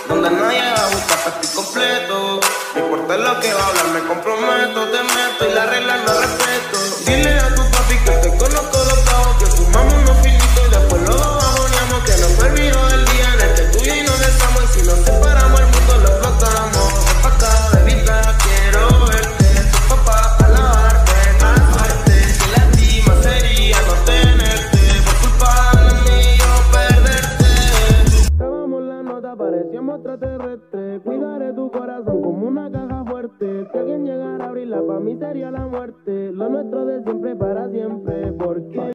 Donde nadie va a buscar, estoy completo. No importa lo que va a hablar, me comprometo. Te meto y la regla no respeto. Dile a tu papi que te conozco los cabos, que fumamos unos finitos y después lo bajoneamos. Que no fue el viejo del día en el que tú y yo nos besamos. Y si nos separamos el mundo lo explotamos. Ven pa' acá, bebita, quiero verte. Tu papá a lavarte, a suerte. Que lástima sería no tenerte. Por culpa de mí yo perderte. Grabamos la nota, parecíamos extraterrestres. Cuidaré tu corazón como una caja fuerte. Si alguien llegara a abrirla, pa' mí sería la muerte. Lo nuestro de siempre para siempre. Porque